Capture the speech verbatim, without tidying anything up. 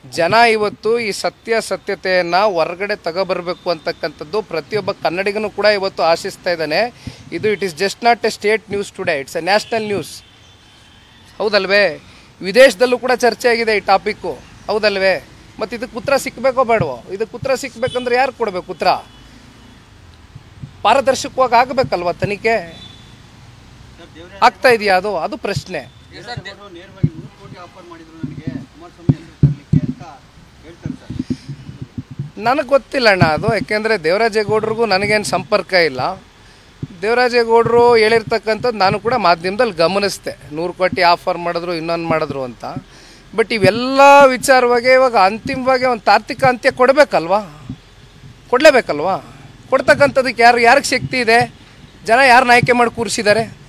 ಜನ ಇವತ್ತು ಈ ಸತ್ಯಾಸತ್ಯತೆಯನ್ನು ಹೊರಗಡೆ ತಗೊಬರಬೇಕು ಅಂತಕ್ಕಂಥದ್ದು ಪ್ರತಿಯೊಬ್ಬ ಕನ್ನಡಿಗನೂ ಕೂಡ ಇವತ್ತು ಆಶಿಸ್ತಾ ಇದ್ದಾನೆ. ಇದು it is just not a state news today, it's a national news. ಹೌದಲ್ವೇ? ವಿದೇಶದಲ್ಲೂ ಕೂಡ ಚರ್ಚೆ ಆಗಿದೆ ಈ ಟಾಪಿಕ್ಕು. ಹೌದಲ್ವೇ? ಮತ್ತು ಇದಕ್ಕೆ ಉತ್ತರ ಸಿಕ್ಕಬೇಕೋ ಬೇಡವೋ? ಇದಕ್ಕೆ ಉತ್ತರ ಸಿಕ್ಕಬೇಕಂದ್ರೆ ಯಾರು ಕೊಡಬೇಕು ಉತ್ತರ? ಪಾರದರ್ಶಕವಾಗಿ ಆಗಬೇಕಲ್ವ ತನಿಖೆ? ಆಗ್ತಾ ಇದೆಯಾ? ಅದು ಅದು ಪ್ರಶ್ನೆ. ನನಗೆ ಗೊತ್ತಿಲ್ಲ ಅಣ್ಣ ಅದು, ಯಾಕೆಂದರೆ ದೇವರಾಜೇಗೌಡರಿಗೂ ನನಗೇನು ಸಂಪರ್ಕ ಇಲ್ಲ. ದೇವರಾಜೇಗೌಡರು ಹೇಳಿರ್ತಕ್ಕಂಥದ್ದು ನಾನು ಕೂಡ ಮಾಧ್ಯಮದಲ್ಲಿ ಗಮನಿಸಿದೆ, ನೂರು ಕೋಟಿ ಆಫರ್ ಮಾಡಿದ್ರು ಇನ್ನೊಂದು ಮಾಡಿದ್ರು ಅಂತ. ಬಟ್ ಇವೆಲ್ಲ ವಿಚಾರವಾಗಿ ಇವಾಗ ಅಂತಿಮವಾಗಿ ಒಂದು ತಾರ್ಕಿಕ ಅಂತ್ಯ ಕೊಡಬೇಕಲ್ವಾ? ಕೊಡಲೇಬೇಕಲ್ವಾ? ಕೊಡ್ತಕ್ಕಂಥದ್ದಕ್ಕೆ ಯಾರು ಯಾರಿಗೆ ಶಕ್ತಿ ಇದೆ? ಜನ ಯಾರನ್ನ ಆಯ್ಕೆ ಮಾಡಿ ಕೂರಿಸಿದ್ದಾರೆ?